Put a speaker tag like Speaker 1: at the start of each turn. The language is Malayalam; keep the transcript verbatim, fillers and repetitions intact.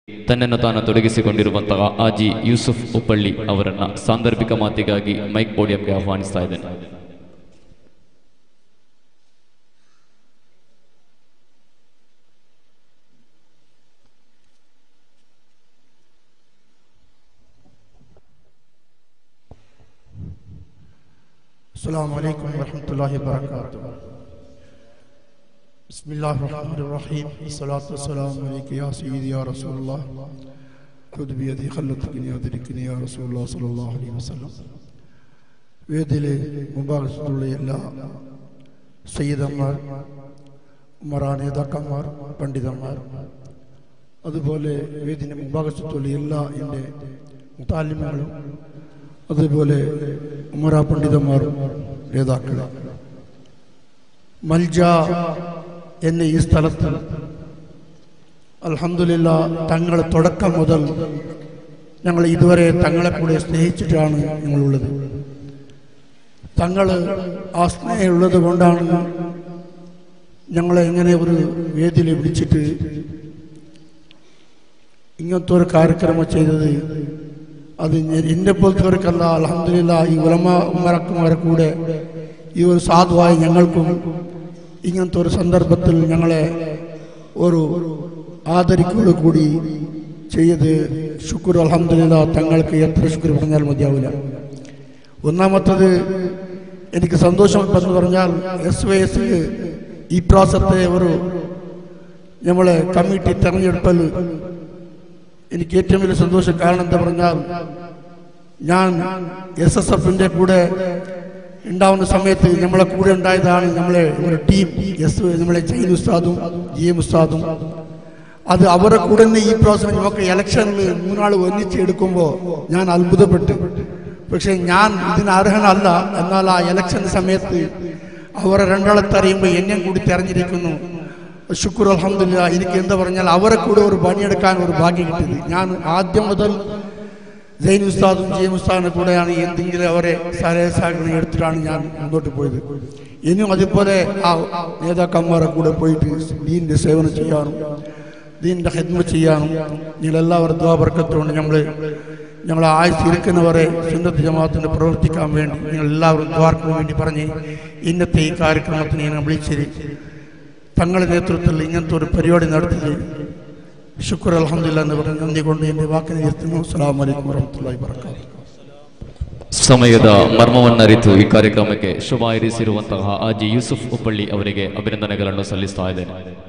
Speaker 1: ತನ್ನನ್ನು ತಾನು ತೊಡಗಿಸಿಕೊಂಡಿರುವಂತಹ ಆಜಿ ಯೂಸುಫ್ ಉಪ್ಪಳ್ಳಿ ಅವರನ್ನು ಸಾಂದರ್ಭಿಕ ಮಾತಿಗಾಗಿ ಮೈಕ್ ಪೋಡಿಯಂಗೆ ಆಹ್ವಾನಿಸ್ತಾ ಇದ್ದೇನೆ.
Speaker 2: अस्सलामु अलैकुम वरहमतुल्लाहि वबरकातुह. बिस्मिल्लाहिर्रहमानिर्रहीम. अस्सलातु वस्सलामु अलैका या सय्यदी या रसूलल्लाह. ഖുദ് ബിയദി ഖല്ലത്തുനി അദ്രിക്നി യാ റസൂലുള്ളാഹി സ്വല്ലല്ലാഹു അലൈഹി വസല്ലം. വേദിയിലെ മുബാറകത്തുള്ള എല്ലാ സയ്യിദന്മാർ, ഉമറാ നേതാക്കന്മാർ, പണ്ഡിതന്മാർ, അതുപോലെ വേദിയിലെ മുബാറകത്തുള്ള എല്ലാ എൻ്റെ മുതാലിമുകളും, അതുപോലെ ഉമറാ പണ്ഡിതന്മാരും നേതാക്കൾ, മൽജാ എന്ന ഈ സ്ഥലത്ത് അൽഹംദുലില്ലാഹ് തങ്ങൾ തുടക്കം മുതൽ ഞങ്ങൾ ഇതുവരെ തങ്ങളെ കൂടെ സ്നേഹിച്ചിട്ടാണ് ഞങ്ങളുള്ളത്. തങ്ങൾ ആ സ്നേഹമുള്ളത് കൊണ്ടാണ് ഞങ്ങളെ ഇങ്ങനെ ഒരു വേദിയിൽ വിളിച്ചിട്ട് ഇങ്ങനത്തെ ഒരു കാര്യക്രമം ചെയ്തത്. അത് എന്നെ പോലത്തവർക്കല്ല, അൽഹംദുലില്ലാഹ് ഈ ഉലമാ ഉമറക്കുമാരെ കൂടെ ഈ ഒരു സാധുവായ ഞങ്ങൾക്കും ഇങ്ങനത്തെ ഒരു സന്ദർഭത്തിൽ ഞങ്ങളെ ഒരു ആദരിക്കോട് കൂടി ചെയ്ത് ശുക്ർ അൽഹംദുലില്ലാഹ്. തങ്ങൾക്ക് എത്ര ശുക്ർ പറഞ്ഞാൽ മതിയാവില്ല. ഒന്നാമത്തത് എനിക്ക് സന്തോഷം എന്ന് പറഞ്ഞാൽ എസ് വൈ എസ് ഈ പ്രാവശ്യത്തെ ഒരു നമ്മളെ കമ്മിറ്റി തെരഞ്ഞെടുപ്പിൽ എനിക്ക് ഏറ്റവും വലിയ സന്തോഷം. കാരണം എന്താ പറഞ്ഞാൽ ഞാൻ എസ് എസ് എഫിന്റെ കൂടെ ഉണ്ടാവുന്ന സമയത്ത് നമ്മളെ കൂടെ ഉണ്ടായതാണ് നമ്മളെ ഒരു ടീം. എസ് നമ്മളെ ജൈൻ ഉസ്താദും ജി എം ഉസ്താദും. അത് അവരെ കൂടെ തന്നെ ഈ പ്രാവശ്യം നമുക്ക് ഇലക്ഷനിൽ മൂന്നാൾ ഒന്നിച്ച് എടുക്കുമ്പോൾ ഞാൻ അത്ഭുതപ്പെട്ടു. പക്ഷെ ഞാൻ ഇതിന് അർഹനല്ല. എന്നാൽ ആ ഇലക്ഷൻ സമയത്ത് അവരെ രണ്ടാളെ അറിയുമ്പോൾ എന്നെയും കൂടി തെരഞ്ഞെടുക്കുന്നു. ശുക്ർ അൽഹംദുലില്ലാഹ്. എനിക്ക് എന്താ പറഞ്ഞാൽ അവരെ കൂടെ ഒരു പണിയെടുക്കാൻ ഒരു ഭാഗ്യം കിട്ടിയത്. ഞാൻ ആദ്യം മുതൽ ജൈൻ ഉസ്താദും ജി എം ഉസ്താദിനെ കൂടെയാണ് എന്തെങ്കിലും അവരെ സഹായം എടുത്തിട്ടാണ് ഞാൻ മുന്നോട്ട് പോയത്. ഇനിയും അതുപോലെ ആ നേതാക്കന്മാരെ കൂടെ പോയിട്ട് ദീനിന്റെ സേവനം ചെയ്യാനും ദീനിന്റെ ഖിദ്മ ചെയ്യാനും നിങ്ങളെല്ലാവരും ദുആ ബർക്കത്തുകൊണ്ട് നമ്മൾ ഞങ്ങൾ ആയുസ് ഇരിക്കുന്നവരെ സുന്നത്ത് ജമാഅത്തിന് പ്രവർത്തിക്കാൻ വേണ്ടി നിങ്ങൾ എല്ലാവരും ദുആക്ക് വേണ്ടി പറഞ്ഞ് ഇന്നത്തെ ഈ കാര്യക്രമത്തിന് ഞാൻ വിളിച്ചത് തങ്ങളുടെ നേതൃത്വത്തിൽ ഇങ്ങനത്തെ ഒരു പരിപാടി നടത്തിയത് ശുക്ർ അൽഹംദുലില്ലാഹ് എന്ന് പറഞ്ഞ് നന്ദി കൊണ്ട് എൻ്റെ വാക്കിനെ നിർത്തുന്നു. അസ്സലാമു അലൈക്കും വറഹ്മത്തുള്ളാഹി വബറകാതുഹു.
Speaker 1: ಸಮಯದ ಮರ್ಮವನ್ನರಿತು ಈ ಕಾರ್ಯಕ್ರಮಕ್ಕೆ ಶುಭ ಹಾರೈಸಿರುವಂತಹ ಆಜಿ ಯೂಸುಫ್ ಉಪ್ಪಳ್ಳಿ ಅವರಿಗೆ ಅಭಿನಂದನೆಗಳನ್ನು ಸಲ್ಲಿಸ್ತಾ ಇದ್ದೇನೆ.